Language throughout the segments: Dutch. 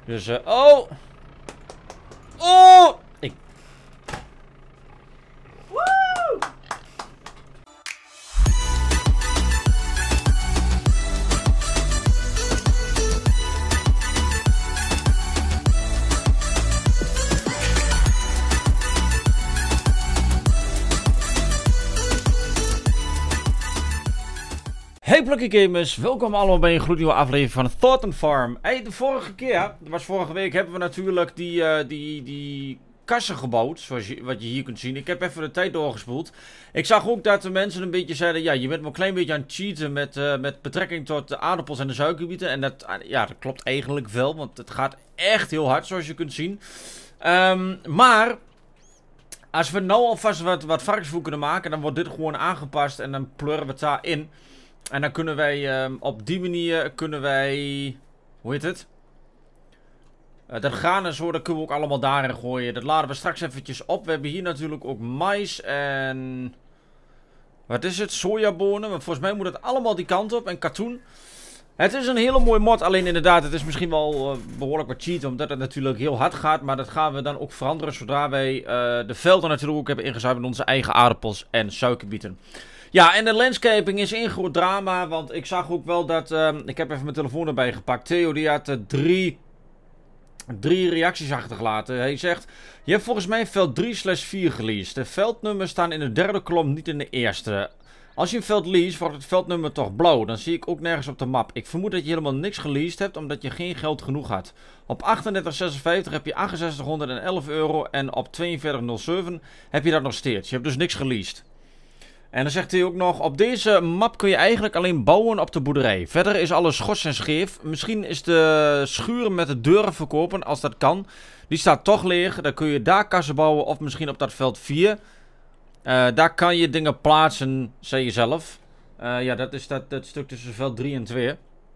Dus, oh! Oh! Woe! Hey Plucky Gamers, welkom allemaal bij een gloednieuwe aflevering van Thornton Farm. Hey, de vorige keer, dat was vorige week, hebben we natuurlijk die kassen gebouwd, zoals wat je hier kunt zien. Ik heb even de tijd doorgespoeld. Ik zag ook dat de mensen een beetje zeiden, ja, je bent wel een klein beetje aan het cheaten met betrekking tot de aardappels en de suikerbieten. En dat klopt eigenlijk wel, want het gaat echt heel hard, zoals je kunt zien. Maar als we nou alvast wat varkensvoer kunnen maken, dan wordt dit gewoon aangepast en dan pleuren we het daarin. En dan kunnen wij op die manier, hoe heet het? Dat graan en zo, dat kunnen we ook allemaal daarin gooien. Dat laden we straks eventjes op. We hebben hier natuurlijk ook mais en... Wat is het? Sojabonen. Maar volgens mij moet het allemaal die kant op. En katoen. Het is een hele mooie mod. Alleen inderdaad, het is misschien wel behoorlijk wat cheat. Omdat het natuurlijk heel hard gaat. Maar dat gaan we dan ook veranderen zodra wij de velden natuurlijk ook hebben ingezuiverd met onze eigen aardappels en suikerbieten. Ja, en de landscaping is één groot drama. Want ik zag ook wel dat... ik heb even mijn telefoon erbij gepakt. Theo die had drie reacties achtergelaten. Hij zegt... Je hebt volgens mij veld 3/4 geleased. De veldnummers staan in de derde kolom, niet in de eerste. Als je een veld leest, wordt het veldnummer toch blauw. Dan zie ik ook nergens op de map. Ik vermoed dat je helemaal niks geleased hebt, omdat je geen geld genoeg had. Op 38,56 heb je 6811 euro. En op 42,07 heb je dat nog steeds. Je hebt dus niks geleased. En dan zegt hij ook nog, op deze map kun je eigenlijk alleen bouwen op de boerderij. Verder is alles schots en scheef. Misschien is de schuur met de deuren verkopen, als dat kan. Die staat toch leeg. Dan kun je daar kassen bouwen of misschien op dat veld 4. Daar kan je dingen plaatsen, zei je zelf. Ja, dat is dat stuk tussen veld 3 en 2.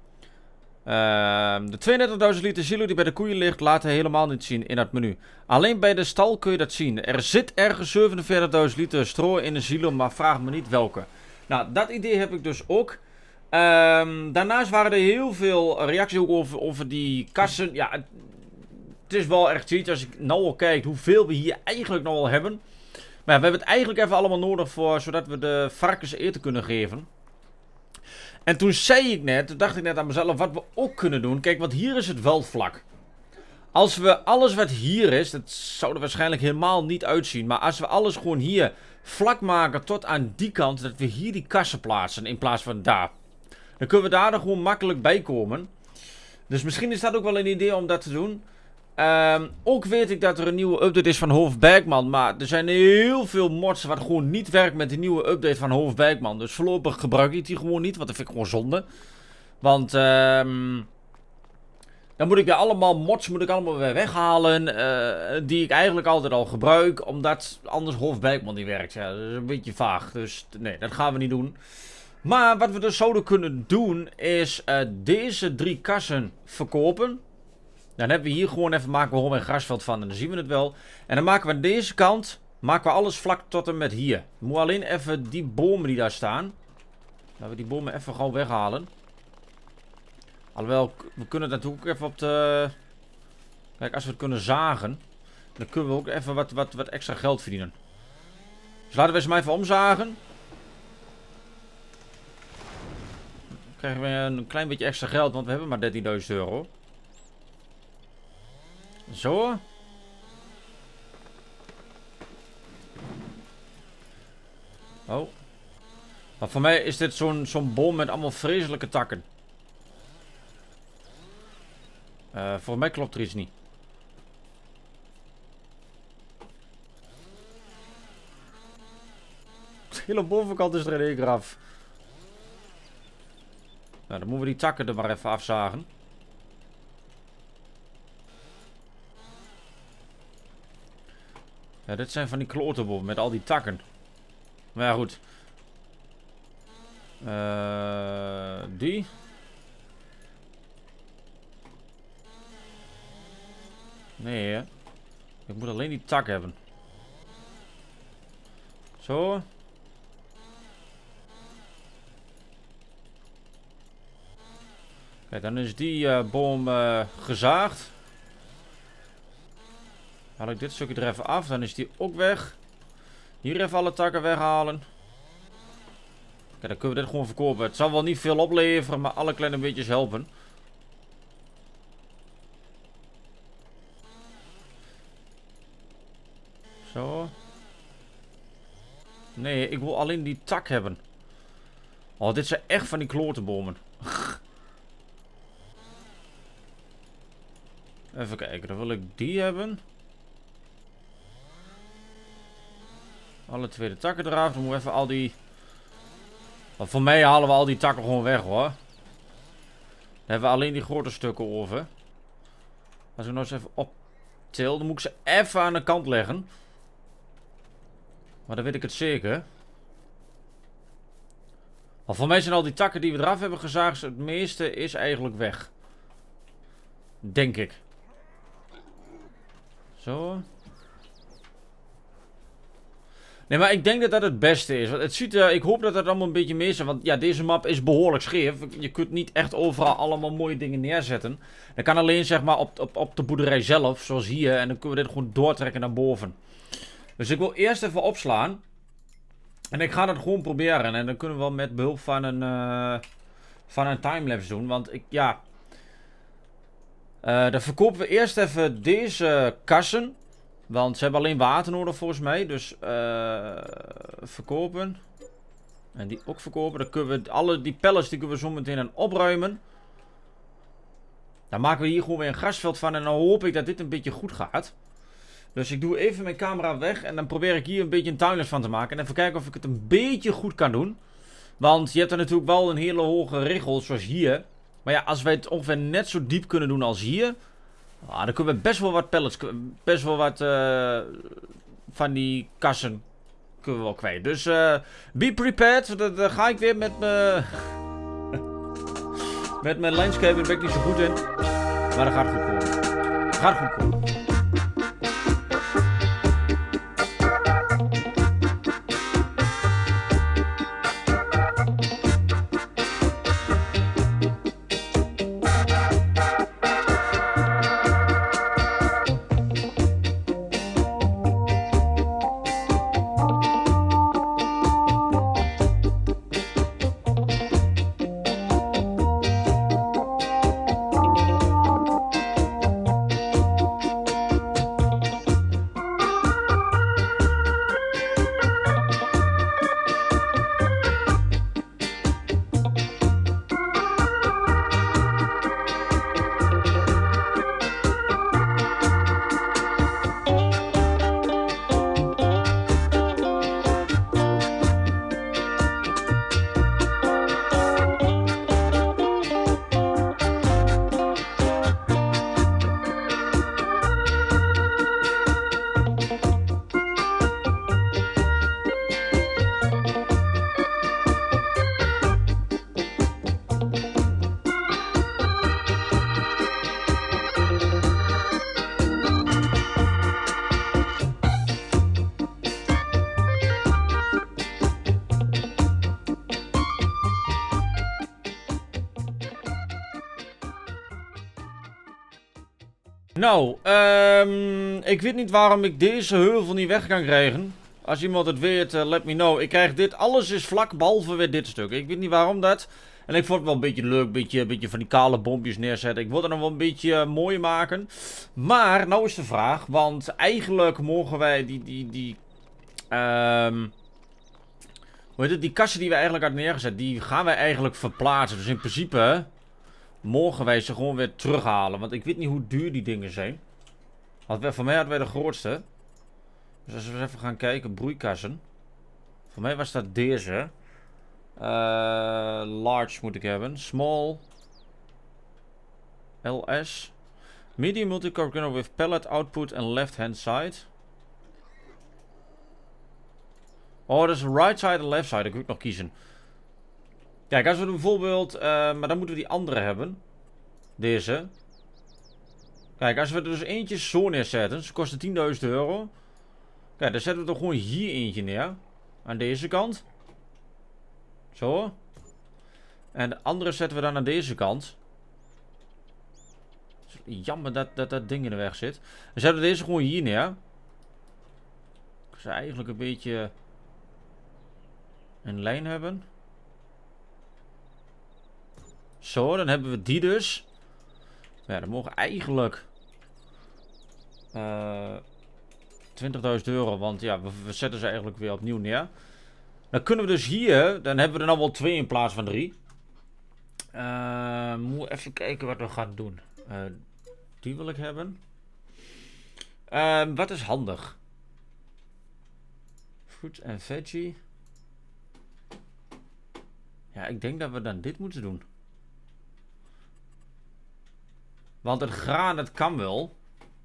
De 32.000 liter silo die bij de koeien ligt, laat hij helemaal niet zien in het menu. Alleen bij de stal kun je dat zien. Er zit ergens 47.000 liter stro in de silo, maar vraag me niet welke. Nou, dat idee heb ik dus ook. Daarnaast waren er heel veel reacties ook over die kassen. Ja, het is wel echt cheat als ik nou al kijk hoeveel we hier eigenlijk nou al hebben. Maar ja, we hebben het eigenlijk even allemaal nodig voor, zodat we de varkens eten kunnen geven. En toen dacht ik net aan mezelf, wat we ook kunnen doen. Kijk, want hier is het wel vlak. Als we alles wat hier is, dat zou er waarschijnlijk helemaal niet uitzien. Maar als we alles gewoon hier vlak maken tot aan die kant, dat we hier die kassen plaatsen in plaats van daar. Dan kunnen we daar er gewoon makkelijk bij komen. Dus misschien is dat ook wel een idee om dat te doen. Ook weet ik dat er een nieuwe update is van Hoofd Bergman. Maar er zijn heel veel mods wat gewoon niet werkt met de nieuwe update van Hoofd Bergman. Dus voorlopig gebruik ik die gewoon niet. Want dat vind ik gewoon zonde. Want dan moet ik weer allemaal mods weer weghalen. Die ik eigenlijk altijd al gebruik. Omdat anders Hoofd Bergman niet werkt. Ja, dat is een beetje vaag. Dus nee, dat gaan we niet doen. Maar wat we dus zouden kunnen doen is deze 3 kassen verkopen. Dan hebben we hier gewoon even, maken we gewoon een grasveld van en dan zien we het wel. En dan maken we aan deze kant, maken we alles vlak tot en met hier. We moeten alleen even die bomen die daar staan. Laten we die bomen even gauw weghalen. Alhoewel, we kunnen het natuurlijk ook even op de... Kijk, als we het kunnen zagen, dan kunnen we ook even wat extra geld verdienen. Dus laten we eens maar even omzagen. Dan krijgen we een klein beetje extra geld, want we hebben maar 13.000 euro. Zo. Oh. Maar voor mij is dit zo'n boom met allemaal vreselijke takken. Voor mij klopt er iets niet. De hele bovenkant is er in één keer af. Nou, dan moeten we die takken er maar even afzagen. Ja, dit zijn van die klotenbomen met al die takken. Maar ja, goed. Die. Nee, hè. Ik moet alleen die tak hebben. Zo. Kijk, dan is die boom gezaagd. Haal ik dit stukje er even af, dan is die ook weg. Hier even alle takken weghalen. Kijk, dan kunnen we dit gewoon verkopen. Het zal wel niet veel opleveren, maar alle kleine beetjes helpen. Zo. Nee, ik wil alleen die tak hebben. Oh, dit zijn echt van die klotenbomen. Even kijken, dan wil ik die hebben. Alle tweede takken eraf. Dan moeten we even al die... Want voor mij halen we al die takken gewoon weg, hoor. Dan hebben we alleen die grote stukken over. Als ik nou eens even optil, dan moet ik ze even aan de kant leggen. Maar dan weet ik het zeker. Maar voor mij zijn al die takken die we eraf hebben gezaagd, het meeste is eigenlijk weg. Denk ik. Zo. Nee, maar ik denk dat dat het beste is. Want het ziet er, ik hoop dat dat allemaal een beetje mee is. Want ja, deze map is behoorlijk scheef. Je kunt niet echt overal allemaal mooie dingen neerzetten. Dat kan alleen zeg maar op de boerderij zelf, zoals hier. En dan kunnen we dit gewoon doortrekken naar boven. Dus ik wil eerst even opslaan. En ik ga dat gewoon proberen. En dan kunnen we wel met behulp van een timelapse doen. Want ja... dan verkopen we eerst even deze kassen. Want ze hebben alleen water nodig volgens mij. Dus verkopen. En die ook verkopen. Dan kunnen we die pallets die kunnen we zo meteen aan opruimen. Dan maken we hier gewoon weer een grasveld van. En dan hoop ik dat dit een beetje goed gaat. Dus ik doe even mijn camera weg. En dan probeer ik hier een beetje een timelapse van te maken. En even kijken of ik het een beetje goed kan doen. Want je hebt er natuurlijk wel een hele hoge regel zoals hier. Maar ja, als wij het ongeveer net zo diep kunnen doen als hier... dan kunnen we best wel wat pallets, best wel wat van die kassen kunnen we wel kwijt. Dus be prepared. Dan ga ik weer met mijn... met mijn landscape. Daar ben ik niet zo goed in. Maar dat gaat goed komen. Dat gaat goed komen. Nou, ik weet niet waarom ik deze heuvel niet weg kan krijgen. Als iemand het weet, let me know. Ik krijg dit, alles is vlak, behalve weer dit stuk. Ik weet niet waarom dat. En ik vond het wel een beetje leuk, een beetje van die kale bompjes neerzetten. Ik wil het nog wel een beetje mooi maken. Maar, nou is de vraag, want eigenlijk mogen wij hoe heet het, die kassen die we eigenlijk hadden neergezet, die gaan wij eigenlijk verplaatsen. Dus in principe... mogen wij ze gewoon weer terughalen. Want ik weet niet hoe duur die dingen zijn. Voor mij hadden wij de grootste. Dus als we eens even gaan kijken. Broeikassen. Voor mij was dat deze. Large moet ik hebben. Small. LS. Medium multicore gunner with pallet output and left hand side. Oh, dat is right side en left side. Dat moet ik nog kiezen. Kijk, als we bijvoorbeeld... maar dan moeten we die andere hebben. Deze. Kijk, als we er dus eentje zo neerzetten. Ze kosten 10.000 euro. Kijk, dan zetten we er gewoon hier eentje neer. Aan deze kant. Zo. En de andere zetten we dan aan deze kant. Jammer dat ding in de weg zit. We zetten deze gewoon hier neer. Ik zou eigenlijk een beetje een lijn hebben. Zo, dan hebben we die dus. Ja, dan mogen eigenlijk 20.000 euro, want ja, we zetten ze eigenlijk weer opnieuw neer. Dan kunnen we dus hier, dan hebben we er dan wel 2 in plaats van 3. Moet even kijken wat we gaan doen. Die wil ik hebben. Wat is handig? Fruit en veggie. Ja, ik denk dat we dan dit moeten doen. Want het graan, dat kan wel.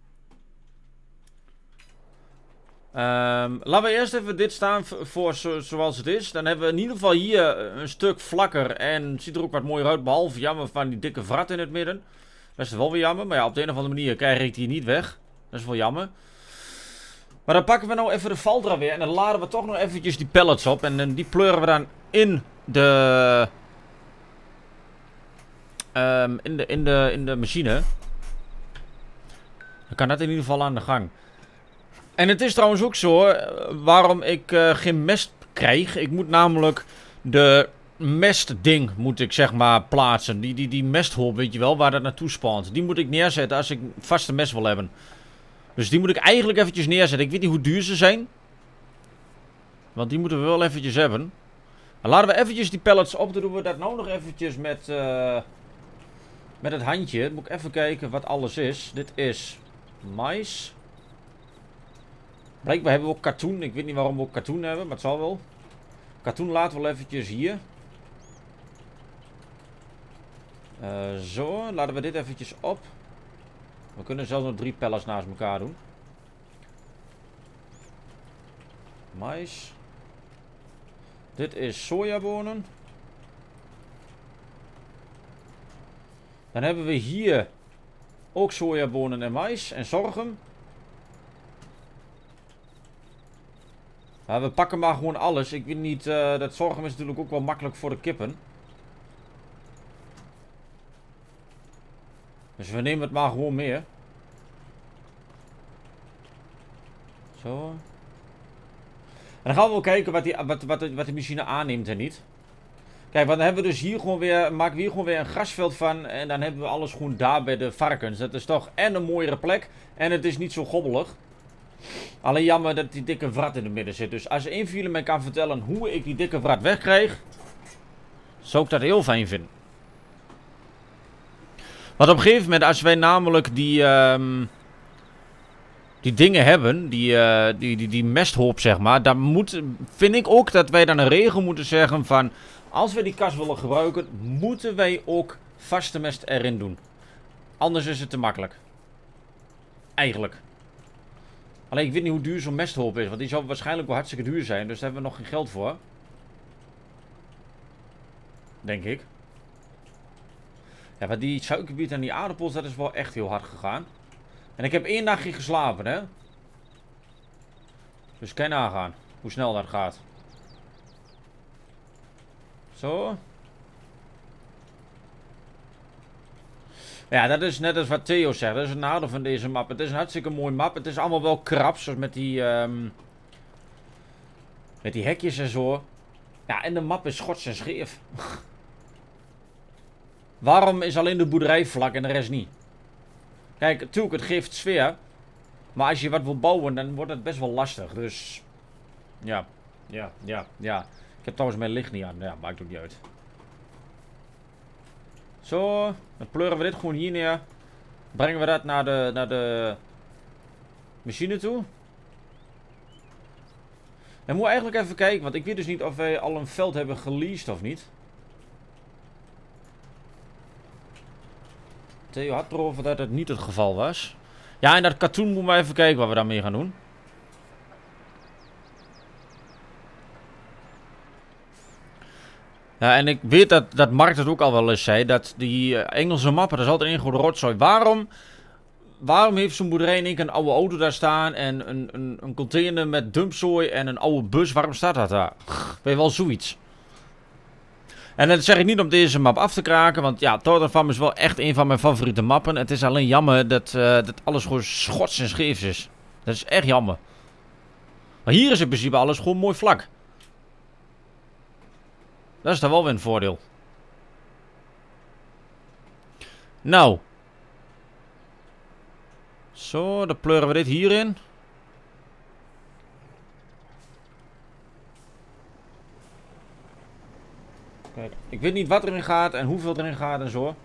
Laten we eerst even dit staan voor zoals het is. Dan hebben we in ieder geval hier een stuk vlakker. En het ziet er ook wat mooier uit. Behalve jammer van die dikke vrat in het midden. Dat is wel weer jammer. Maar ja, op de een of andere manier krijg ik die niet weg. Dat is wel jammer. Maar dan pakken we nou even de Valtra weer. En dan laden we toch nog eventjes die pallets op. En die pleuren we dan in de... in de machine. Dan kan dat in ieder geval aan de gang. En het is trouwens ook zo, waarom ik geen mest krijg. Ik moet namelijk de mestding, moet ik zeg maar plaatsen. Die mesthoop, weet je wel, waar dat naartoe spant. Die moet ik neerzetten als ik vaste mest wil hebben. Dus die moet ik eigenlijk eventjes neerzetten. Ik weet niet hoe duur ze zijn. Want die moeten we wel eventjes hebben. Dan laten we eventjes die pallets op. Dan doen we dat nou nog eventjes met het handje. Dan moet ik even kijken wat alles is. Dit is mais. Blijkbaar hebben we ook katoen. Ik weet niet waarom we ook katoen hebben, maar het zal wel. Katoen laten we wel eventjes hier. Zo, laten we dit eventjes op. We kunnen zelfs nog 3 pallets naast elkaar doen. Mais. Dit is sojabonen. Dan hebben we hier ook sojabonen en mais en sorghum. We pakken maar gewoon alles. Ik weet niet, dat sorghum is natuurlijk ook wel makkelijk voor de kippen. Dus we nemen het maar gewoon mee. Zo. En dan gaan we wel kijken wat de machine aanneemt en niet. Kijk, want dan hebben we dus hier gewoon weer, maken we hier gewoon weer een grasveld van. En dan hebben we alles gewoon daar bij de varkens. Dat is toch en een mooiere plek. En het is niet zo gobbelig. Alleen jammer dat die dikke vrat in het midden zit. Dus als een van jullie mij kan vertellen hoe ik die dikke vrat wegkrijg, zou ik dat heel fijn vinden. Want op een gegeven moment, als wij namelijk die dingen hebben, die mesthoop zeg maar, dan vind ik ook dat wij dan een regel moeten zeggen van, als we die kas willen gebruiken, moeten wij ook vaste mest erin doen. Anders is het te makkelijk. Eigenlijk. Alleen ik weet niet hoe duur zo'n mesthoop is, want die zou waarschijnlijk wel hartstikke duur zijn, dus daar hebben we nog geen geld voor. Denk ik. Ja, maar die suikerbiet en die aardappels, dat is wel echt heel hard gegaan. En ik heb 1 nachtje geslapen, hè. Dus kan je nagaan hoe snel dat gaat. Zo. Ja, dat is net als wat Theo zegt. Dat is het nadeel van deze map. Het is een hartstikke mooie map. Het is allemaal wel krap, zoals met die hekjes en zo. Ja, en de map is schots en scheef. Waarom is alleen de boerderij vlak en de rest niet? Kijk, natuurlijk, het geeft sfeer. Maar als je wat wil bouwen, dan wordt het best wel lastig. Dus, ja. Ik heb trouwens mijn licht niet aan. Ja, maakt ook niet uit. Zo, dan pleuren we dit gewoon hier neer. Brengen we dat naar de machine toe. En moet eigenlijk even kijken, want ik weet dus niet of wij al een veld hebben geleased of niet. Theo had erover dat het niet het geval was. Ja, en dat katoen moeten we even kijken wat we daarmee gaan doen. Ja, en ik weet dat Mark het ook al wel eens zei, dat die Engelse mappen, dat is altijd een grote rotzooi. Waarom heeft zo'n boerderij in één keer een oude auto daar staan en een container met dumpzooi en een oude bus? Waarom staat dat daar? Ben je wel zoiets? En dat zeg ik niet om deze map af te kraken, want ja, Totem Farm is wel echt een van mijn favoriete mappen. Het is alleen jammer dat alles gewoon schots en scheefs is. Dat is echt jammer. Maar hier is in principe alles gewoon mooi vlak. Dat is dan wel weer een voordeel. Nou. Zo, dan pleuren we dit hierin. Kijk, ik weet niet wat erin gaat en hoeveel erin gaat en zo.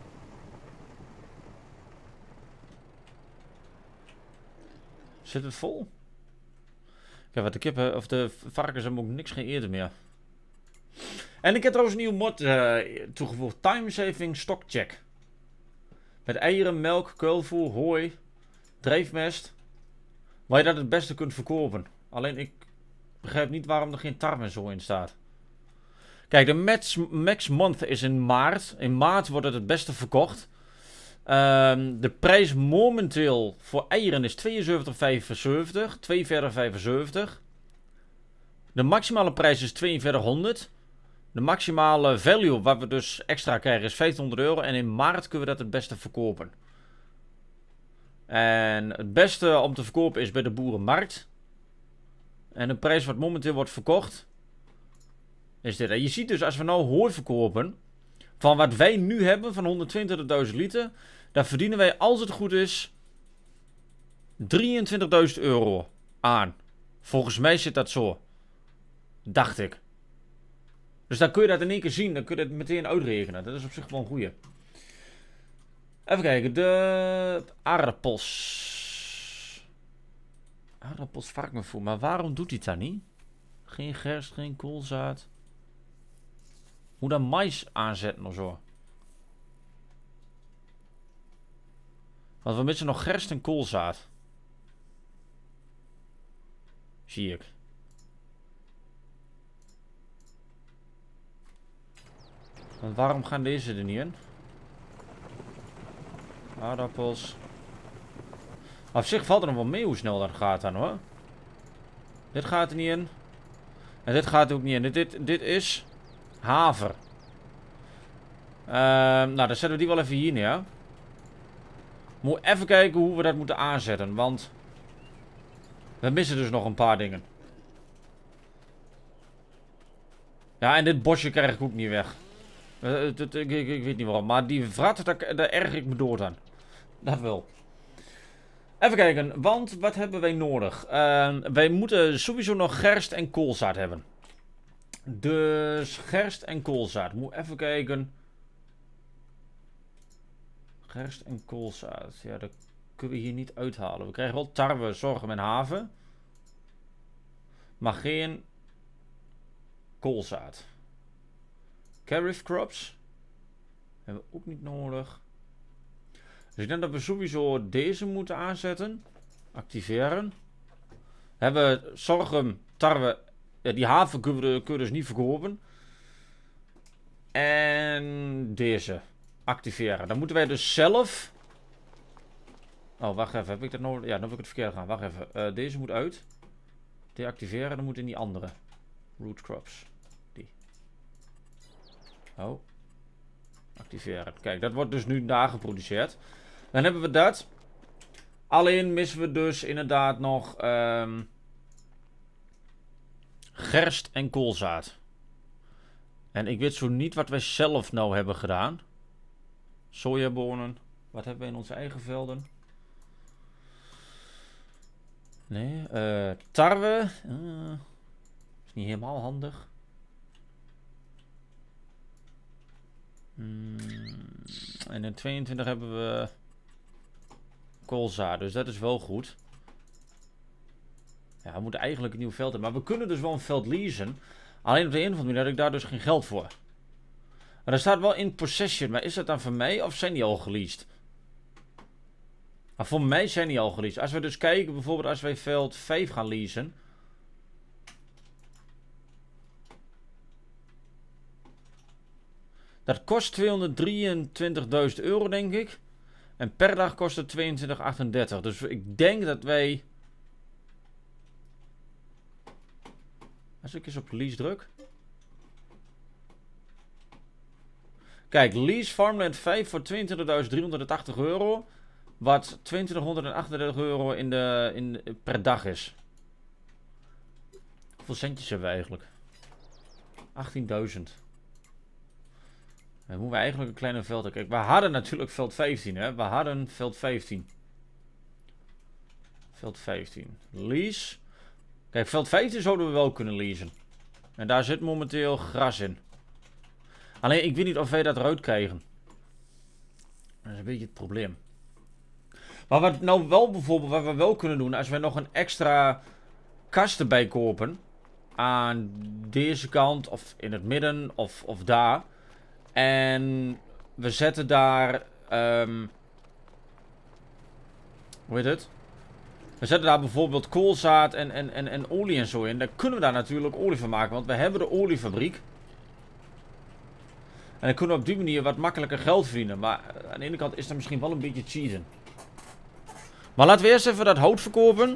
Zit het vol? Kijk, wat de kippen of de varkens hebben ook niks geen eten meer. En ik heb trouwens een nieuw mod toegevoegd. Time Saving Stock Check. Met eieren, melk, kuilvoer, hooi, drijfmest. Waar je dat het beste kunt verkopen. Alleen ik begrijp niet waarom er geen tarwe en zo in staat. Kijk, de max month is in maart. In maart wordt het beste verkocht. De prijs momenteel voor eieren is 72,75. 42,75. De maximale prijs is 4200. De maximale value wat we dus extra krijgen is 1500 euro. En in maart kunnen we dat het beste verkopen. En het beste om te verkopen is bij de boerenmarkt. En de prijs wat momenteel wordt verkocht is dit. En je ziet dus als we nou hooi verkopen van wat wij nu hebben van 122.000 liter. Daar verdienen wij als het goed is 23.000 euro aan. Volgens mij zit dat zo. Dacht ik. Dus dan kun je dat in één keer zien. Dan kun je dat meteen uitrekenen. Dat is op zich wel een goeie. Even kijken. De aardappels. Aardappels varkenvoer. Maar waarom doet hij dat niet? Geen gerst, geen koolzaad. Hoe dan mais aanzetten of zo. Want we missen nog gerst en koolzaad. Zie ik. Want waarom gaan deze er niet in? Aardappels. Op zich valt er nog wel mee hoe snel dat gaat dan hoor. Dit gaat er niet in. En dit gaat er ook niet in. Dit is haver. Nou, dan zetten we die wel even hier neer. Moet even kijken hoe we dat moeten aanzetten. Want we missen dus nog een paar dingen. Ja, en dit bosje krijg ik ook niet weg. Ik weet niet waarom. Maar die vrat, daar erger ik me dood aan. Dat wel. Even kijken. Want wat hebben wij nodig? Wij moeten sowieso nog gerst en koolzaad hebben. Dus gerst en koolzaad. Moet even kijken. Gerst en koolzaad. Ja, dat kunnen we hier niet uithalen. We krijgen wel tarwe, sorghum en haven. Maar geen koolzaad. Carif crops. Hebben we ook niet nodig. Dus ik denk dat we sowieso deze moeten aanzetten. Activeren. Hebben sorghum, tarwe. Ja, die haven kunnen we dus niet verkopen. En deze. Activeren. Dan moeten wij dus zelf. Oh, wacht even. Heb ik dat nodig? Ja, dan heb ik het verkeerd gaan. Wacht even. Deze moet uit. Deactiveren. Dan moet in die andere. Root crops. Die. Oh. Activeren. Kijk, dat wordt dus nu daar geproduceerd. Dan hebben we dat. Alleen missen we dus inderdaad nog gerst en koolzaad. En ik weet zo niet wat wij zelf nou hebben gedaan. Sojabonen. Wat hebben we in onze eigen velden? Nee. Tarwe. Is niet helemaal handig. En in 22 hebben we koolzaad. Dus dat is wel goed. Ja, we moeten eigenlijk een nieuw veld hebben. Maar we kunnen dus wel een veld leasen. Alleen op de een of andere manier heb ik daar dus geen geld voor. Maar er staat wel in possession. Maar is dat dan voor mij of zijn die al geleased? Maar voor mij zijn die al geleased. Als we dus kijken, bijvoorbeeld als wij veld 5 gaan leasen. Dat kost 223.000 euro, denk ik. En per dag kost het 22,38. Dus ik denk dat wij... Als ik eens op release druk. Kijk, lease farmland 5 voor 22.380 euro. Wat 2238 euro per dag is. Hoeveel centjes hebben we eigenlijk? 18.000. Dan moeten we eigenlijk een kleine veld hebben. Kijk, we hadden natuurlijk veld 15, hè. We hadden veld 15. Veld 15. Lease. Kijk, veld 15 zouden we wel kunnen leasen. En daar zit momenteel gras in. Alleen, ik weet niet of wij dat eruit krijgen. Dat is een beetje het probleem. Maar wat nou wel bijvoorbeeld, wat we wel kunnen doen, als wij nog een extra kast erbij kopen. Aan deze kant, of in het midden, of daar. En we zetten daar, hoe heet het? We zetten daar bijvoorbeeld koolzaad en olie en zo in. Dan kunnen we daar natuurlijk olie van maken, want we hebben de oliefabriek. En dan kunnen we op die manier wat makkelijker geld verdienen. Maar aan de ene kant is dat misschien wel een beetje cheaten. Maar laten we eerst even dat hout verkopen.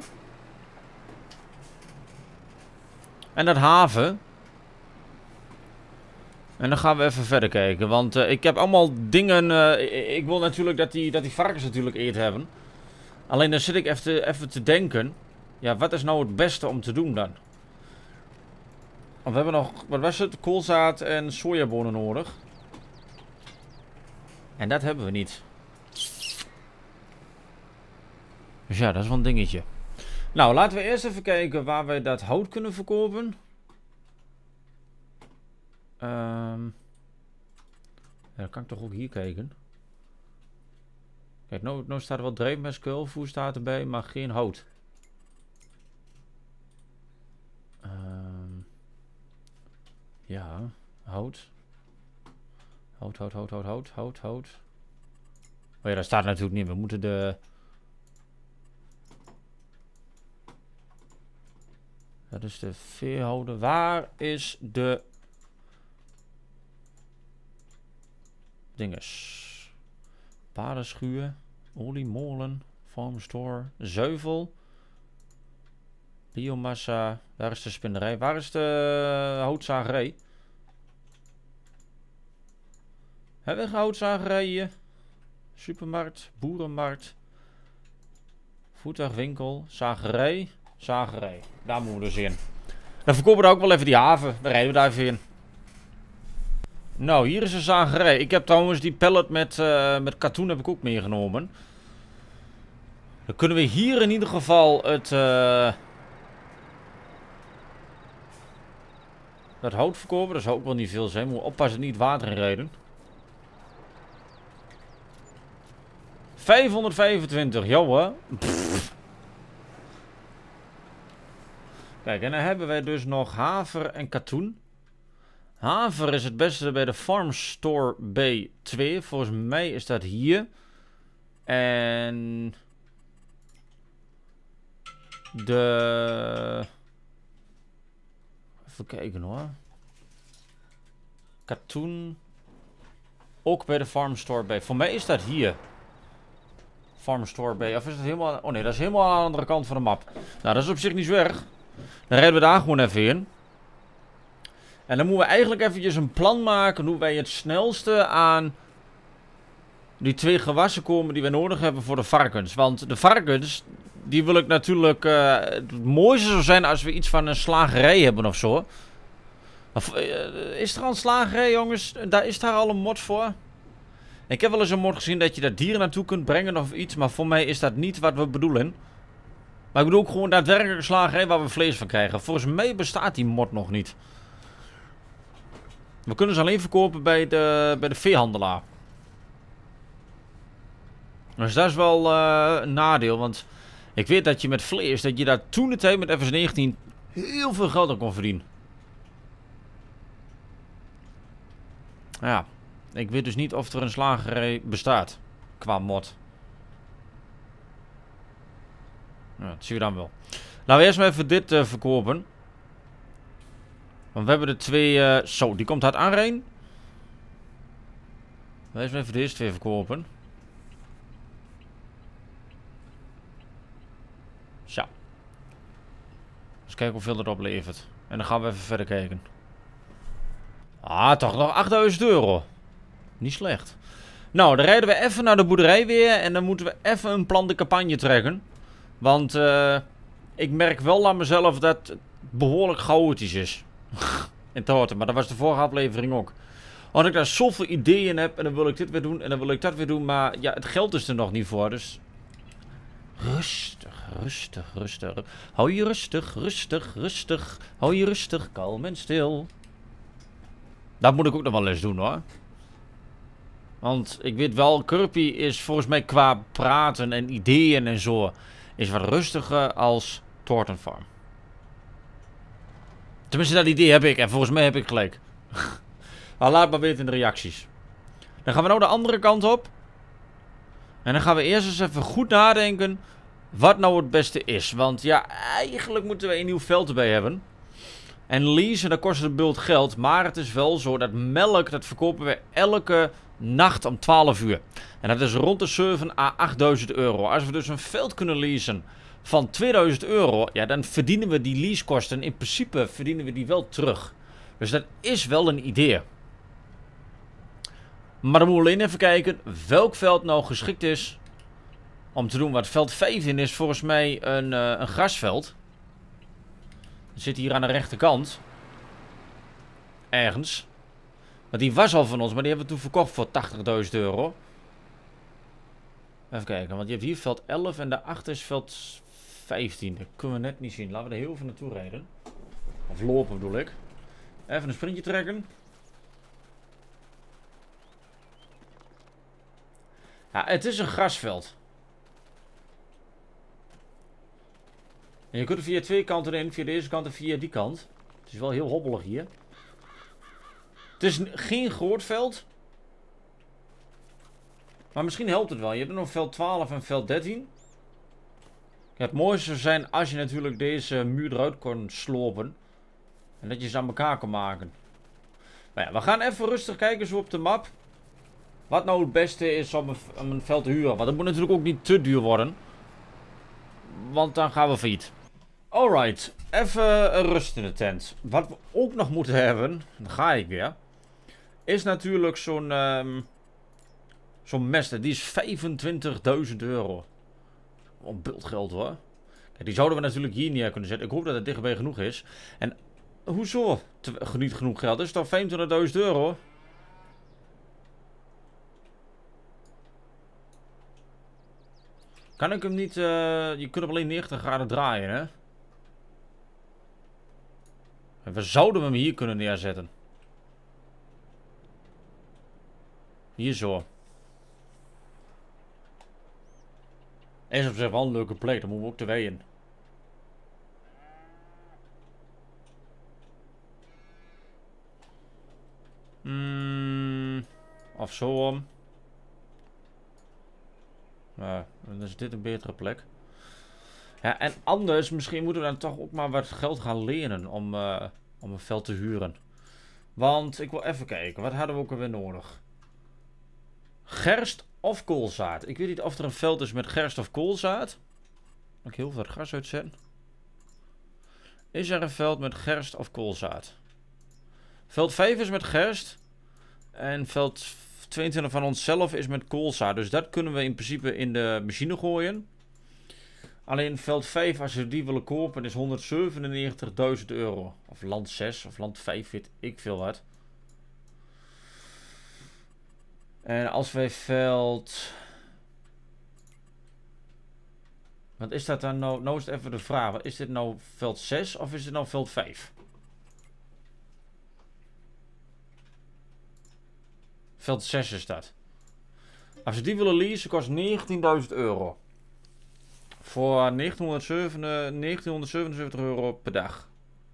En dat haven. En dan gaan we even verder kijken. Want ik heb allemaal dingen... ik wil natuurlijk dat die varkens natuurlijk eten hebben. Alleen dan zit ik even te denken. Ja, wat is nou het beste om te doen dan? Want we hebben nog... Wat was het? Koolzaad en sojabonen nodig. En dat hebben we niet. Dus ja, dat is wel een dingetje. Nou, laten we eerst even kijken waar wij dat hout kunnen verkopen. Ja, dan kan ik toch ook hier kijken. Kijk, nou staat er wel drijfmest, kuilvoer staat erbij, maar geen hout. Ja, hout. Hout. Oh ja, daar staat natuurlijk niet. We moeten de... Dat is de veehouder. Waar is de... dinges? Paardenschuur, oliemolen, farmstore, zuivel, biomassa. Daar is de spinnerij. Waar is de houtzagerij? Hebben we een houtzagerij hier? Supermarkt, boerenmarkt, voertuigwinkel, zagerij. Daar moeten we dus in. Dan verkopen we ook wel even die haven. Dan rijden we daar even in. Nou, hier is een zagerij. Ik heb trouwens die pallet met katoen heb ik ook meegenomen. Dan kunnen we hier in ieder geval dat hout verkopen. Dat zou ook wel niet veel zijn. Moet oppassen niet water in rijden. 525, joh. Kijk, en dan hebben wij dus nog haver en katoen. Haver is het beste bij de Farm Store B2. Volgens mij is dat hier. En de... Even kijken hoor. Katoen. Ook bij de Farm Store B. Voor mij is dat hier. Farm Store B. Of is dat helemaal... Oh nee, dat is helemaal aan de andere kant van de map. Nou, dat is op zich niet zo erg. Dan rijden we daar gewoon even in. En dan moeten we eigenlijk eventjes een plan maken hoe wij het snelste aan die 2 gewassen komen die we nodig hebben voor de varkens. Want de varkens, die wil ik natuurlijk... het mooiste zou zijn als we iets van een slagerij hebben of zo. Is er al een slagerij, jongens? Daar is daar al een mod voor. Ik heb wel eens een mod gezien dat je daar dieren naartoe kunt brengen of iets. Maar voor mij is dat niet wat we bedoelen. Maar ik bedoel ook gewoon daadwerkelijk een slagerij waar we vlees van krijgen. Volgens mij bestaat die mod nog niet. We kunnen ze alleen verkopen bij de veehandelaar. Dus dat is wel een nadeel. Want ik weet dat je met vlees, dat je daar toen de tijd met FS19 heel veel geld aan kon verdienen. Ja, ik weet dus niet of er een slagerij bestaat. Qua mod. Ja, dat zien we dan wel. Laten we eerst maar even dit verkopen. Want we hebben de 2... zo, die komt hard aanrijden. We eens even deze 2 verkopen. Zo. Eens kijken hoeveel dat oplevert. En dan gaan we even verder kijken. Ah, toch nog 8.000 euro. Niet slecht. Nou, dan rijden we even naar de boerderij weer. En dan moeten we even een plan de campagne trekken. Want ik merk wel aan mezelf dat het behoorlijk chaotisch is. In Toorten, maar dat was de vorige aflevering ook. Want ik daar zoveel ideeën heb en dan wil ik dit weer doen en dan wil ik dat weer doen. Maar ja, het geld is er nog niet voor, dus... Rustig, rustig, rustig. Hou je rustig, rustig, rustig. Hou je rustig, kalm en stil. Dat moet ik ook nog wel eens doen hoor. Want ik weet wel, Kirby is volgens mij qua praten en ideeën en zo... is wat rustiger als Thornton Farm. Tenminste, dat idee heb ik en volgens mij heb ik gelijk. Maar laat maar weten in de reacties. Dan gaan we nou de andere kant op. En dan gaan we eerst eens even goed nadenken wat nou het beste is. Want ja, eigenlijk moeten we een nieuw veld erbij hebben. En leasen, dat kost een bult geld. Maar het is wel zo dat melk, dat verkopen we elke nacht om 12 uur. En dat is rond de 7 à 8.000 euro. Als we dus een veld kunnen leasen van 2000 euro, ja, dan verdienen we die leasekosten. In principe verdienen we die wel terug. Dus dat is wel een idee. Maar dan moeten we alleen even kijken welk veld nou geschikt is om te doen. Wat veld 15 is volgens mij een grasveld. Dat zit hier aan de rechterkant. Ergens. Want die was al van ons, maar die hebben we toen verkocht voor 80.000 euro. Even kijken, want je hebt hier veld 11 en daarachter is veld 15. Dat kunnen we net niet zien. Laten we er heel even naartoe rijden. Of lopen bedoel ik. Even een sprintje trekken. Ja, het is een grasveld. En je kunt er via twee kanten in. Via deze kant en via die kant. Het is wel heel hobbelig hier. Het is geen groot veld. Maar misschien helpt het wel. Je hebt er nog veld 12 en veld 13. Het mooiste zou zijn als je natuurlijk deze muur eruit kon slopen. En dat je ze aan elkaar kan maken. Nou ja, we gaan even rustig kijken zo op de map. Wat nou het beste is om een veld te huren. Want dat moet natuurlijk ook niet te duur worden. Want dan gaan we failliet. Alright, even rust in de tent. Wat we ook nog moeten hebben, dan ga ik weer, is natuurlijk zo'n mester. Die is 25.000 euro. Een bult geld hoor. Kijk, die zouden we natuurlijk hier neer kunnen zetten. Ik hoop dat het dichtbij genoeg is. En hoezo niet genoeg geld? Dat is toch 25.000 euro? Kan ik hem niet... je kunt hem alleen 90 graden draaien, hè? En we zouden hem hier kunnen neerzetten. Hier zo. Is op zich wel een leuke plek, daar moeten we ook te weien. Of zo om. Dan is dit een betere plek. Ja, en anders, misschien moeten we dan toch ook maar wat geld gaan lenen om een veld te huren. Want ik wil even kijken, wat hadden we ook alweer nodig? Gerst of koolzaad. Ik weet niet of er een veld is met gerst of koolzaad. Kan ik heel veel gas uitzetten. Is er een veld met gerst of koolzaad? Veld 5 is met gerst. En veld 22 van onszelf is met koolzaad. Dus dat kunnen we in principe in de machine gooien. Alleen veld 5, als we die willen kopen, is 197.000 euro. Of land 6 of land 5, weet ik veel wat. En als wij veld... Wat is dat dan nou? Nou is het even de vraag. Wat is dit nou veld 6 of is dit nou veld 5? Veld 6 is dat. Als we die willen leasen, kost 19.000 euro. Voor 1977 euro per dag.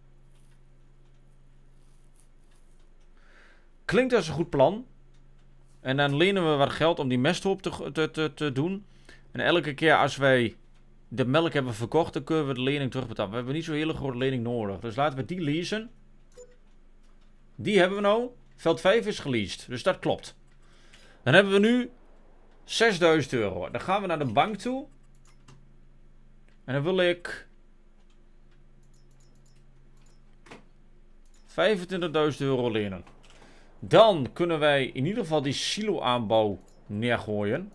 Klinkt als een goed plan. En dan lenen we wat geld om die mesthoop te doen. En elke keer als wij de melk hebben verkocht, dan kunnen we de lening terugbetalen. We hebben niet zo'n hele grote lening nodig. Dus laten we die leasen. Die hebben we nou. Veld 5 is geleased. Dus dat klopt. Dan hebben we nu 6.000 euro. Dan gaan we naar de bank toe. En dan wil ik 25.000 euro lenen. Dan kunnen wij in ieder geval die silo-aanbouw neergooien.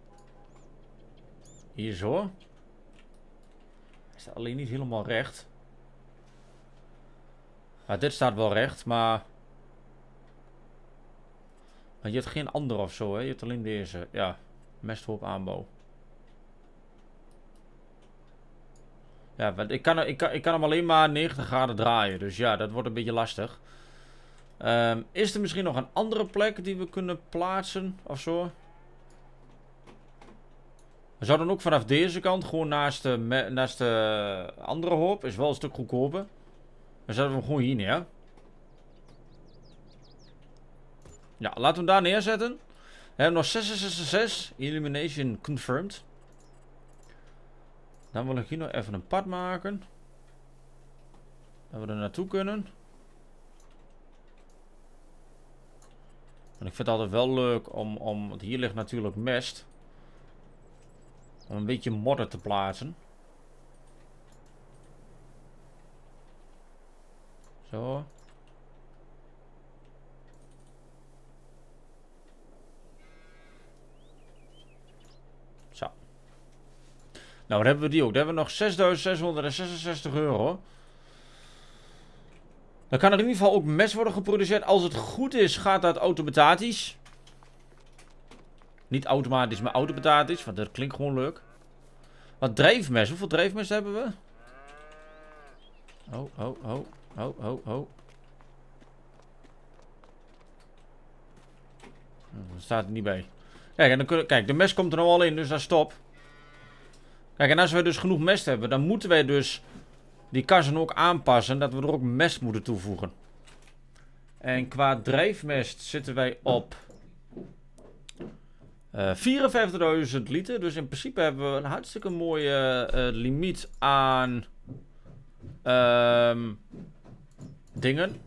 Hier zo. Hij staat alleen niet helemaal recht. Ja, dit staat wel recht, maar... je hebt geen andere of zo, hè? Je hebt alleen deze. Ja, mesthoop aanbouw. Ja, want ik kan hem alleen maar 90 graden draaien. Dus ja, dat wordt een beetje lastig. Is er misschien nog een andere plek die we kunnen plaatsen of zo? We zouden ook vanaf deze kant gewoon naast de andere hoop. Is wel een stuk goedkoper. Dan zetten we hem gewoon hier neer. Ja, laten we hem daar neerzetten. We hebben nog 666. Illumination confirmed. Dan wil ik hier nog even een pad maken. Dat we er naartoe kunnen. En ik vind het altijd wel leuk om want hier ligt natuurlijk mest. Om een beetje modder te plaatsen. Zo. Zo. Nou, dan hebben we die ook. Dan hebben we nog 6.666 euro. Dan kan er in ieder geval ook mest worden geproduceerd. Als het goed is, gaat dat automatisch. Niet automatisch, maar automatisch. Want dat klinkt gewoon leuk. Wat drijfmest. Hoeveel drijfmest hebben we? Oh. Dat staat er niet bij. Kijk, en dan kijk, de mest komt er nou al in, dus dat is top. Kijk, en als we dus genoeg mest hebben, dan moeten wij dus die kassen ook aanpassen. Dat we er ook mest moeten toevoegen. En qua drijfmest zitten wij op 54.000 liter. Dus in principe hebben we een hartstikke mooie limiet aan dingen.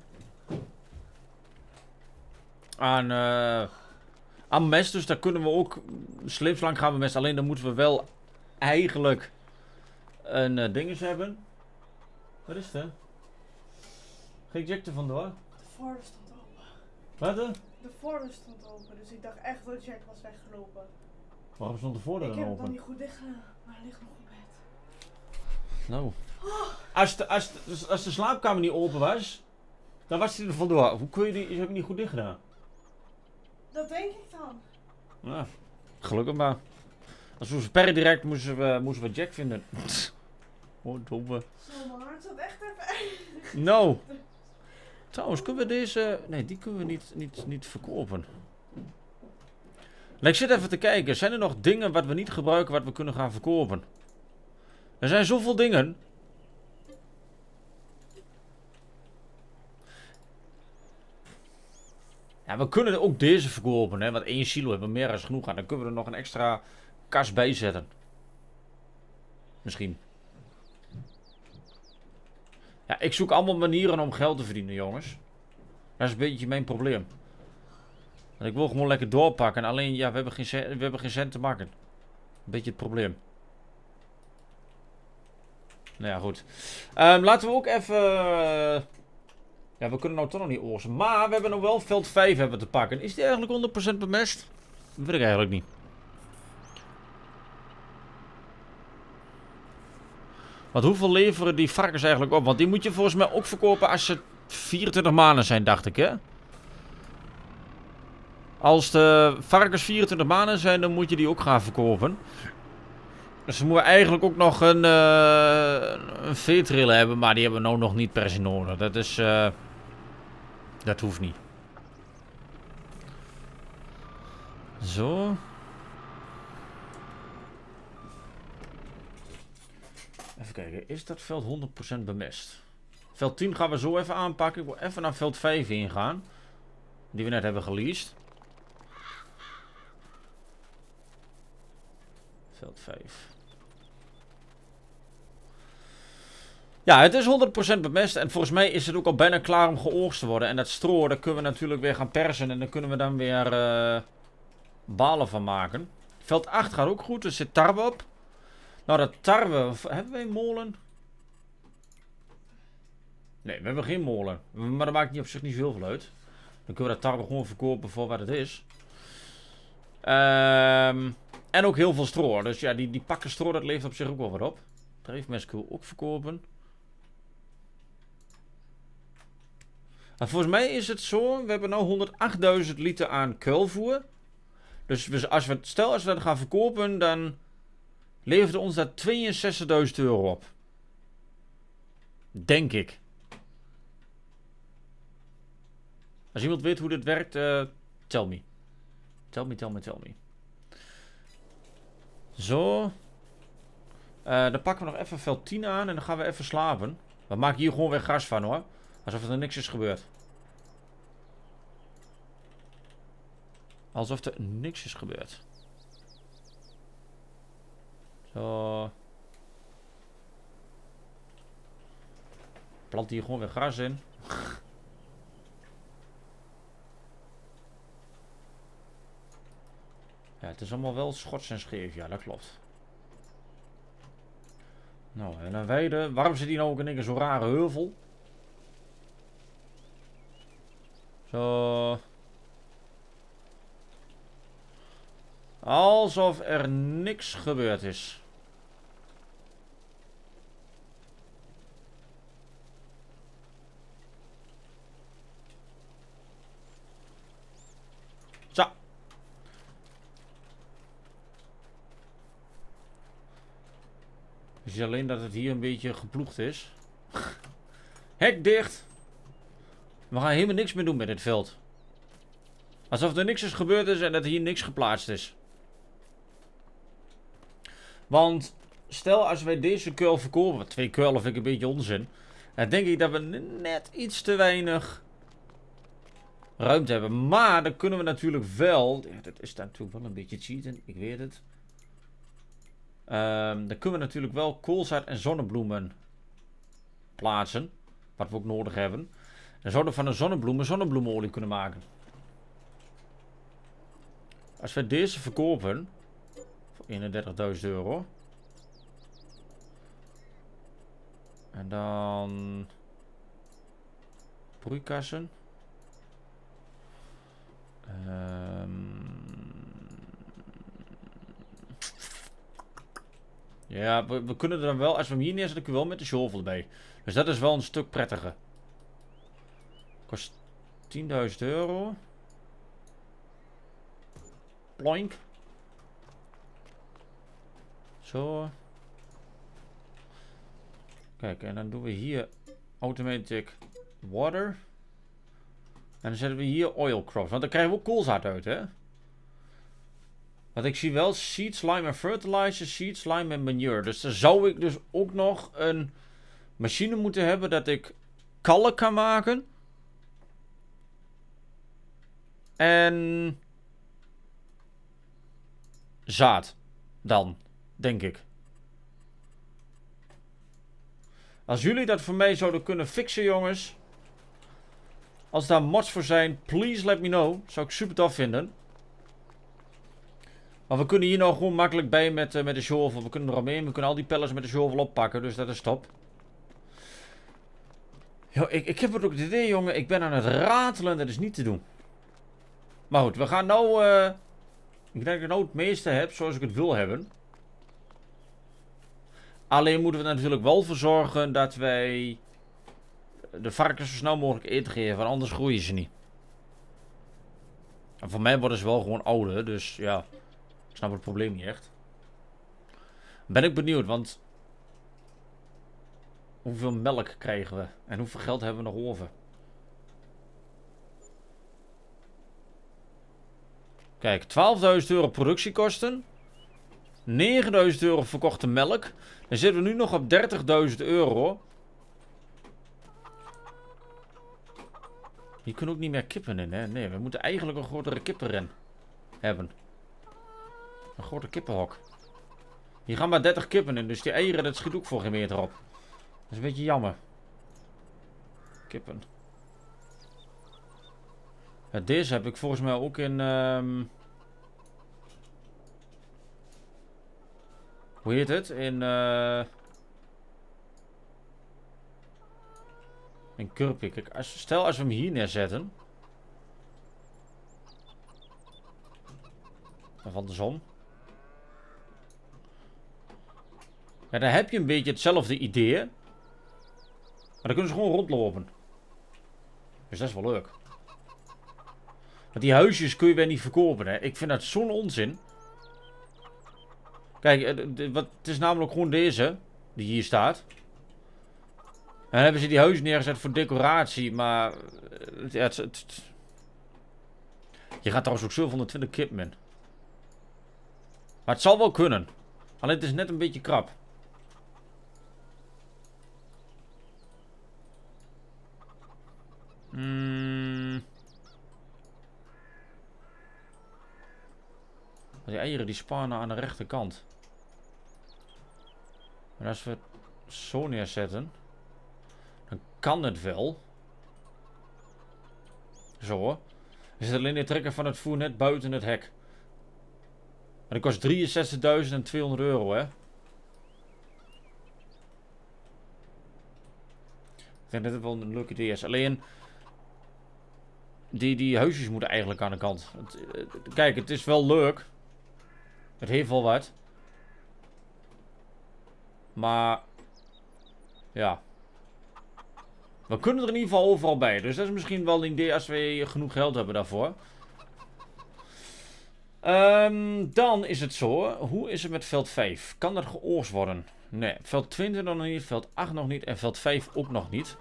Aan mest. Dus daar kunnen we ook slimslang gaan we mest. Alleen dan moeten we wel eigenlijk een dinges hebben. Wat is het? Geen jack er vandoor? De voordeur stond open. Wat? De voordeur stond open, dus ik dacht echt dat Jack was weggelopen. Waarom stond de voordeur Ik dan heb het open? nog niet goed dicht gedaan, maar hij ligt nog op bed. Nou. Als de slaapkamer niet open was, dan was hij er vandoor. Hoe kun je die? Je hebt hem niet goed dicht gedaan. Dat denk ik dan. Ja, gelukkig maar. Als we per direct moesten we Jack vinden. Oh, domme. Zo, mijn hart zat echt even. Nou. Trouwens, kunnen we deze... Nee, die kunnen we niet verkopen. Ik zit even te kijken. Zijn er nog dingen wat we niet gebruiken, wat we kunnen gaan verkopen? Er zijn zoveel dingen. Ja, we kunnen ook deze verkopen, hè. Want 1 silo hebben we meer dan genoeg aan. Dan kunnen we er nog een extra kast bij zetten. Misschien. Ja, ik zoek allemaal manieren om geld te verdienen, jongens. Dat is een beetje mijn probleem. Want ik wil gewoon lekker doorpakken. Alleen, ja, we hebben geen cent te maken. Een beetje het probleem. Nou ja, goed. Laten we ook even... ja, we kunnen nou toch nog niet oorzaken. Maar we hebben nog wel veld 5 hebben te pakken. Is die eigenlijk 100% bemest? Dat weet ik eigenlijk niet. Want hoeveel leveren die varkens eigenlijk op? Want die moet je volgens mij ook verkopen als ze 24 maanden zijn, dacht ik, hè? Als de varkens 24 maanden zijn, dan moet je die ook gaan verkopen. Dus we moeten eigenlijk ook nog een veetrailer hebben, maar die hebben we nou nog niet per se nodig. Dat is... dat hoeft niet. Zo. Even kijken, is dat veld 100% bemest? Veld 10 gaan we zo even aanpakken. Ik wil even naar veld 5 ingaan. Die we net hebben geleased. Veld 5. Ja, het is 100% bemest. En volgens mij is het ook al bijna klaar om geoogst te worden. En dat stro, daar kunnen we natuurlijk weer gaan persen. En dan kunnen we dan weer balen van maken. Veld 8 gaat ook goed. Er zit tarwe op. Nou, dat tarwe... Hebben wij een molen? Nee, we hebben geen molen. Maar dat maakt niet op zich niet zoveel uit. Dan kunnen we dat tarwe gewoon verkopen voor wat het is. En ook heel veel stro. Dus ja, die pakken stro, dat levert op zich ook wel wat op. Dreefmes kunnen we ook verkopen. En volgens mij is het zo, we hebben nu 108.000 liter aan kuilvoer. Dus stel als we dat gaan verkopen, dan levert ons dat 62.000 euro op. Denk ik. Als iemand weet hoe dit werkt, tell me. Tell me. Zo. Dan pakken we nog even veld 10 aan en dan gaan we even slapen. We maken hier gewoon weer gras van hoor. Alsof er niks is gebeurd. Alsof er niks is gebeurd. Zo. Plant hier gewoon weer gras in. Ja, het is allemaal wel schots en scheef. Ja, dat klopt. Nou, en een weide. Waarom zit hier nou ook in één keer zo'n rare heuvel? Zo. Alsof er niks gebeurd is. Zo. Je ziet alleen dat het hier een beetje geploegd is. Hek dicht. We gaan helemaal niks meer doen met dit veld. Alsof er niks is gebeurd is en dat hier niks geplaatst is. Want stel als wij deze kuil verkopen. 2 kuilen vind ik een beetje onzin. Dan denk ik dat we net iets te weinig ruimte hebben. Maar dan kunnen we natuurlijk wel. Ja, dat is natuurlijk wel een beetje cheaten. Ik weet het. Dan kunnen we natuurlijk wel koolzaad en zonnebloemen plaatsen. Wat we ook nodig hebben. Dan zouden we van de zonnebloemen zonnebloemenolie kunnen maken. Als we deze verkopen voor 31.000 euro. En dan broeikassen. Ja, we kunnen er dan wel, als we hem hier neerzetten, kun je wel met de shovel erbij. Dus dat is wel een stuk prettiger. Kost 10.000 euro. Ploink. Zo. Kijk, en dan doen we hier automatic water. En dan zetten we hier oil crops. Want dan krijgen we ook koolzaad uit, hè. Want ik zie wel seed, slime en fertilizer, seed, slime en manure. Dus dan zou ik dus ook nog een machine moeten hebben dat ik kalk kan maken. En zaad. Dan, denk ik. Als jullie dat voor mij zouden kunnen fixen, jongens. Als daar mods voor zijn, please let me know. Zou ik super tof vinden. Maar we kunnen hier nou gewoon makkelijk bij met de shovel. We kunnen er omheen. We kunnen al die pellets met de shovel oppakken. Dus dat is top. Yo, ik heb ook het idee, jongen. Ik ben aan het ratelen. Dat is niet te doen. Maar goed, we gaan nou. Ik denk dat ik nou het meeste heb zoals ik het wil hebben. Alleen moeten we er natuurlijk wel voor zorgen dat wij de varkens zo snel mogelijk eten geven. Want anders groeien ze niet. En voor mij worden ze wel gewoon ouder. Dus ja. Ik snap het probleem niet echt. Ben ik benieuwd, want hoeveel melk krijgen we? En hoeveel geld hebben we nog over? Kijk, 12.000 euro productiekosten. 9.000 euro verkochte melk. Dan zitten we nu nog op 30.000 euro. Hier kunnen ook niet meer kippen in, hè? Nee, we moeten eigenlijk een grotere kippenren hebben. Een grote kippenhok. Hier gaan maar 30 kippen in, dus die eieren, dat schiet ook voor geen meter op. Dat is een beetje jammer. Kippen. Ja, deze heb ik volgens mij ook in... Hoe heet het? In Kurpik. Stel als we hem hier neerzetten. Of andersom. Ja, dan heb je een beetje hetzelfde idee. Maar dan kunnen ze gewoon rondlopen. Dus dat is wel leuk. Want die huisjes kun je weer niet verkopen, hè. Ik vind dat zo'n onzin. Kijk, het is namelijk gewoon deze. Die hier staat. En dan hebben ze die huis neergezet voor decoratie. Maar... Ja, je gaat trouwens ook 720 kip in. Maar het zal wel kunnen. Alleen het is net een beetje krap. Die eieren die spannen aan de rechterkant. Maar als we het zo neerzetten, dan kan het wel. Zo hoor. Er zit alleen de trekker van het voer net buiten het hek. Maar dat kost 63.200 euro, hè. Ik denk dat het wel een leuk idee is. Alleen... Die huisjes moeten eigenlijk aan de kant. Kijk, het is wel leuk. Het heeft wel wat. Maar... Ja. We kunnen er in ieder geval overal bij. Dus dat is misschien wel een idee als we genoeg geld hebben daarvoor. Dan is het zo. Hoe is het met veld 5? Kan dat geoogst worden? Nee. Veld 20 nog niet. Veld 8 nog niet. En veld 5 ook nog niet.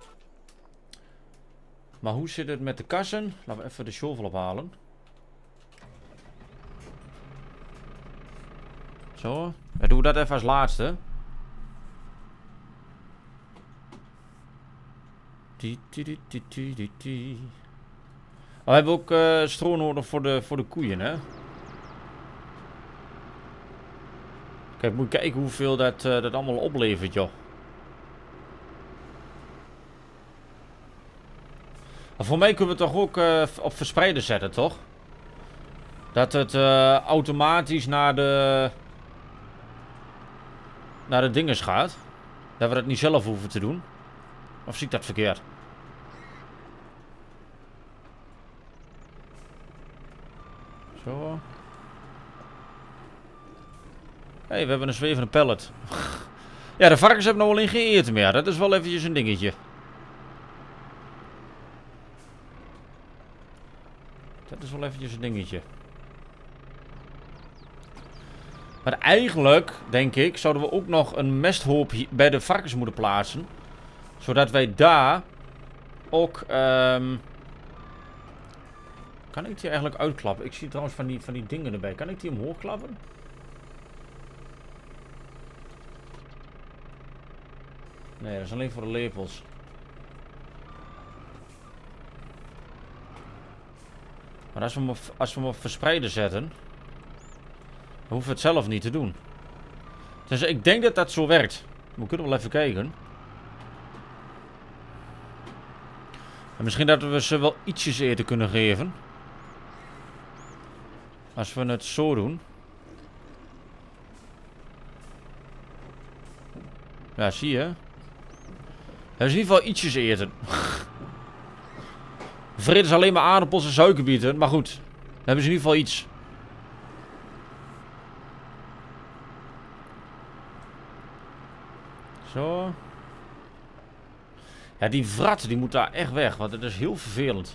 Maar hoe zit het met de kassen? Laten we even de shovel ophalen. Zo. Dan doen we dat even als laatste. Oh, we hebben ook stro nodig voor de koeien, hè? Kijk, moet kijken hoeveel dat allemaal oplevert, joh. Maar voor mij kunnen we het toch ook op verspreiden zetten, toch? Dat het automatisch naar de dinges gaat. Dat we dat niet zelf hoeven te doen. Of zie ik dat verkeerd? Zo. Hé, we hebben een zwevende pallet. Ja, de varkens hebben nog wel geen eten meer. Dat is wel eventjes een dingetje. Dat is wel eventjes een dingetje. Maar eigenlijk, denk ik, zouden we ook nog een mesthoop bij de varkens moeten plaatsen. Zodat wij daar ook... Kan ik die eigenlijk uitklappen? Ik zie trouwens van die dingen erbij. Kan ik die omhoog klappen? Nee, dat is alleen voor de lepels. Maar als we hem op verspreiden zetten, dan hoeven we het zelf niet te doen. Dus ik denk dat dat zo werkt. We kunnen wel even kijken. En misschien dat we ze wel ietsjes eten kunnen geven. Als we het zo doen. Ja, zie je. Dat is in ieder geval ietsjes eten. Vreten is alleen maar aardappels en suikerbieten. Maar goed, dan hebben ze in ieder geval iets. Zo. Ja, die wrat die moet daar echt weg. Want het is heel vervelend.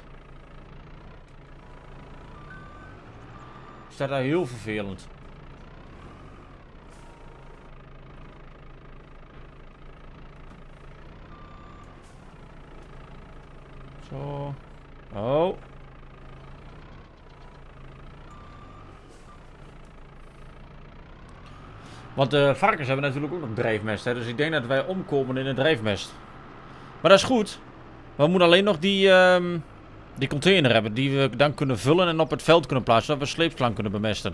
Het staat daar heel vervelend. Zo. Oh. Want de varkens hebben natuurlijk ook nog drijfmest. Hè? Dus ik denk dat wij omkomen in de drijfmest. Maar dat is goed. We moeten alleen nog die container hebben. Die we dan kunnen vullen en op het veld kunnen plaatsen. Zodat we sleepslang kunnen bemesten.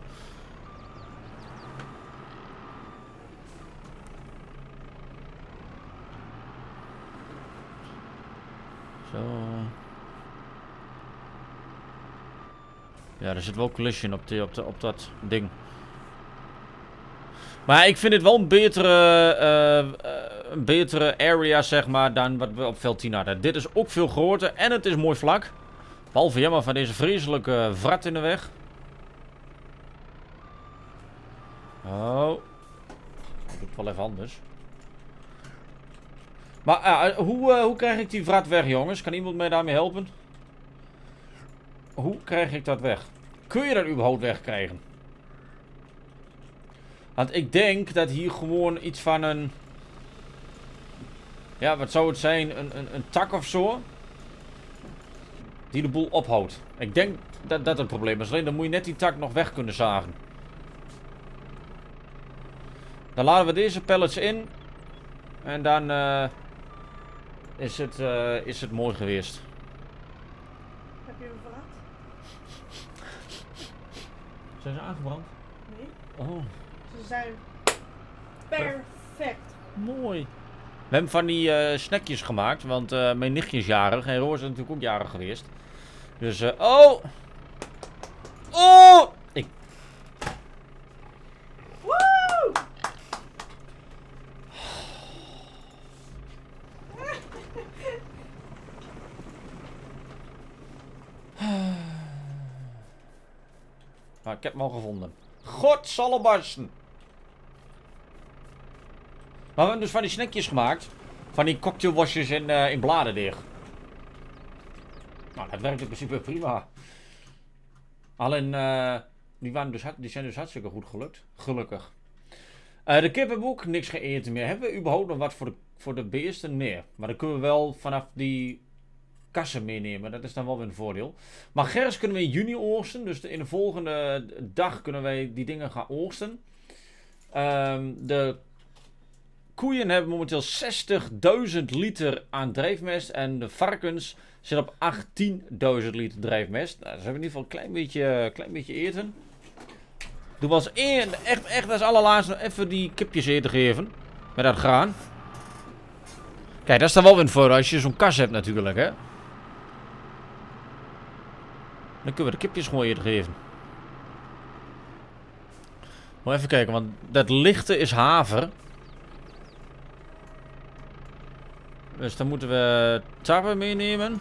Zo. Ja, er zit wel collision op dat ding. Maar ik vind het wel een betere area, zeg maar, dan wat we op veld 10 hadden. Dit is ook veel groter en het is mooi vlak. Behalve jammer van deze vreselijke wrat in de weg. Oh. Dat doe ik wel even anders. Maar hoe krijg ik die wrat weg, jongens? Kan iemand mij daarmee helpen? Hoe krijg ik dat weg? Kun je dat überhaupt wegkrijgen? Want ik denk dat hier gewoon iets van een... Ja, wat zou het zijn? Een tak of zo? Die de boel ophoudt. Ik denk dat dat het probleem is. Alleen dan moet je net die tak nog weg kunnen zagen. Dan laden we deze pallets in. En dan is het mooi geweest. Heb je hem verraad? Zijn ze aangebrand? Nee. Oh, Ze zijn perfect. mooi. We hebben van die snackjes gemaakt. Want mijn nichtje is jarig. En Roos is natuurlijk ook jarig geweest. Dus, oh! Oh! Woe! Maar ik heb hem al gevonden. Godzallebarsten! Maar we hebben dus van die snackjes gemaakt. Van die cocktailwasjes in bladerdeeg. Nou, dat werkt in principe prima. Alleen, die zijn dus hartstikke goed gelukt. Gelukkig. De kip hebben we ook niks geëten meer. Hebben we überhaupt nog wat voor de beesten? Nee. Maar dan kunnen we wel vanaf die kassen meenemen. Dat is dan wel weer een voordeel. Maar gers kunnen we in juni oogsten. Dus in de volgende dag kunnen wij die dingen gaan oogsten. De koeien hebben momenteel 60.000 liter aan drijfmest. En de varkens zitten op 18.000 liter drijfmest. Nou, dus hebben we in ieder geval een klein beetje eten. Doe wel eens één, echt als allerlaatste even die kipjes eten geven. Met dat graan. Kijk, dat is dan wel weer voor als je zo'n kas hebt natuurlijk, hè. Dan kunnen we de kipjes gewoon eten geven. Moet even kijken, want dat lichte is haver. Dus dan moeten we tarwe meenemen.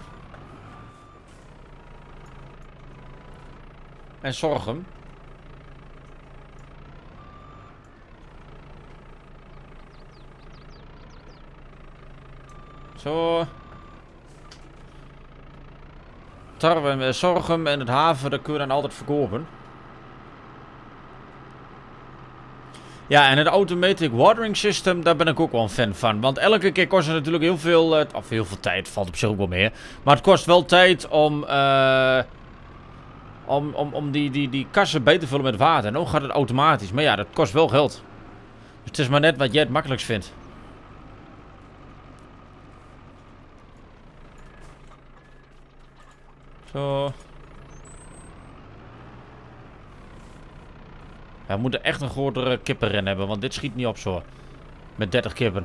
En sorghum. Zo. Tarwe en sorghum en het haver, dat kunnen we dan altijd verkopen. Ja, en het automatic watering system, daar ben ik ook wel een fan van. Want elke keer kost het natuurlijk heel veel, of heel veel tijd, valt op zich ook wel meer. Maar het kost wel tijd om die kassen bij te vullen met water. En ook gaat het automatisch. Maar ja, dat kost wel geld. Dus het is maar net wat jij het makkelijkst vindt. Zo. Ja, we moeten echt een grotere kippenren hebben, want dit schiet niet op zo. Met 30 kippen.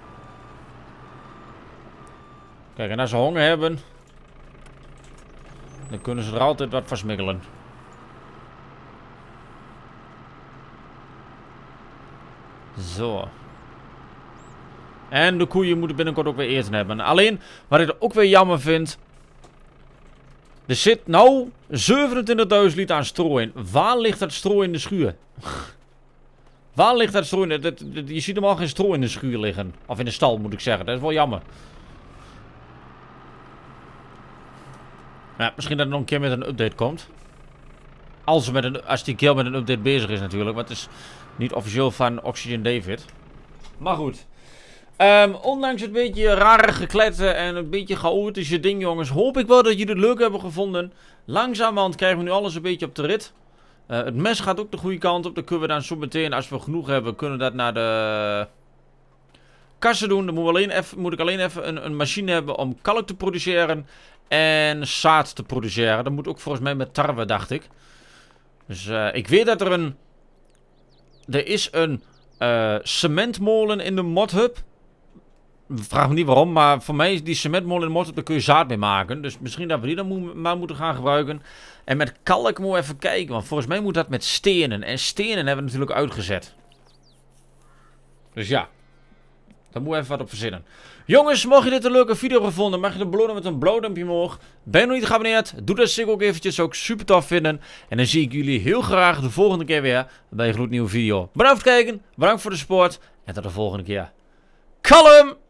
Kijk, en als ze honger hebben, dan kunnen ze er altijd wat van smikkelen. Zo. En de koeien moeten binnenkort ook weer eten hebben. Alleen, wat ik er ook weer jammer vind. Er zit nou 27.000 liter aan stro in. Waar ligt dat stro in de schuur? Waar ligt dat stro in? Je ziet helemaal geen stro in de schuur liggen. Of in de stal moet ik zeggen. Dat is wel jammer. Ja, misschien dat er nog een keer met een update komt. Als die keer met een update bezig is natuurlijk. Want het is niet officieel van Oxygen David. Maar goed. Ondanks het beetje rare gekletten en een beetje chaotische ding, jongens, hoop ik wel dat jullie het leuk hebben gevonden. Langzamerhand krijgen we nu alles een beetje op de rit. Het mes gaat ook de goede kant op. Dan kunnen we dan zo meteen, als we genoeg hebben, kunnen we dat naar de kassen doen. Dan moet ik alleen even een machine hebben om kalk te produceren en zaad te produceren. Dat moet ook volgens mij met tarwe, dacht ik. Dus ik weet dat er is een cementmolen in de modhub. Vraag me niet waarom, maar voor mij is die cementmolen in de modhub, daar kun je zaad mee maken. Dus misschien dat we die dan maar moeten gaan gebruiken. En met kalk moeten we even kijken, want volgens mij moet dat met stenen. En stenen hebben we natuurlijk uitgezet. Dus ja. Daar moet je even wat op verzinnen. Jongens, mocht je dit een leuke video gevonden, mag je de belonen met een blauw duimpje omhoog. Ben je nog niet geabonneerd? Doe dat zeker ook eventjes, ook super tof vinden. En dan zie ik jullie heel graag de volgende keer weer bij een gloednieuwe video. Bedankt voor het kijken, bedankt voor de support en tot de volgende keer. Kalm!